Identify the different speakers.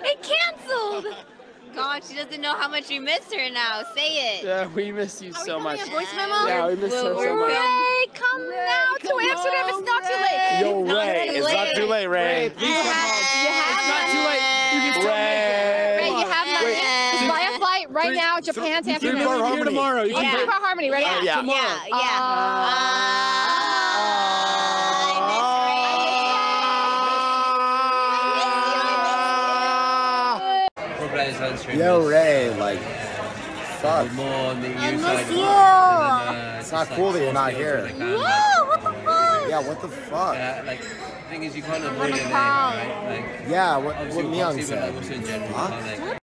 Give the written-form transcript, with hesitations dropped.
Speaker 1: It canceled. God, she doesn't know how much we miss her now. Say it.
Speaker 2: Yeah, we miss you so much.
Speaker 1: A voice memo?
Speaker 2: Yeah, we miss her so much.
Speaker 1: Ray, come now to Amsterdam. It's not too late.
Speaker 3: Yo, Ray, it's not too late, Ray.
Speaker 2: Please come home.
Speaker 3: It's not too late. You can still make it.
Speaker 1: Ray, you have money. Just buy a flight right now, Japan to Amsterdam.
Speaker 3: Three-part harmony.
Speaker 2: Tomorrow. You can
Speaker 1: Three-part harmony. Ready?
Speaker 3: Yeah.
Speaker 2: tomorrow.
Speaker 3: Yo, Ray, like, fuck.
Speaker 1: I miss you.
Speaker 3: It's not cool that you're not here.
Speaker 1: Whoa, what the fuck?
Speaker 3: Yeah, what the fuck?
Speaker 4: Yeah, like, the thing is, you can't avoid it, right? Like,
Speaker 3: Yeah, what
Speaker 4: obviously,
Speaker 3: Myung
Speaker 4: but
Speaker 3: said.
Speaker 4: also in general,
Speaker 3: Huh?
Speaker 4: like,
Speaker 1: What